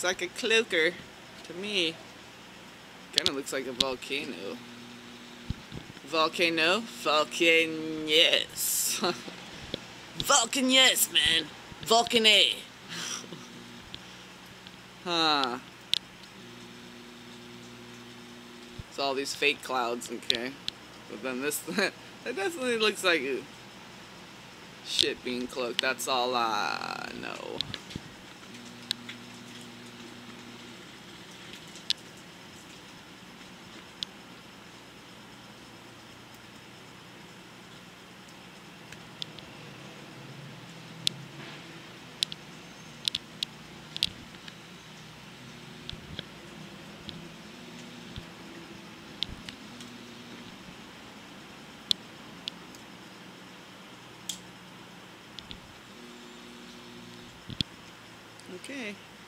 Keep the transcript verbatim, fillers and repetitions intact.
Looks like a cloaker to me. Kind of looks like a volcano. Volcano? Volcan, yes. Vulcan, yes, man. Vulcan A. Huh. It's all these fake clouds, okay. But then this, that definitely looks like shit being cloaked. That's all I know. Okay.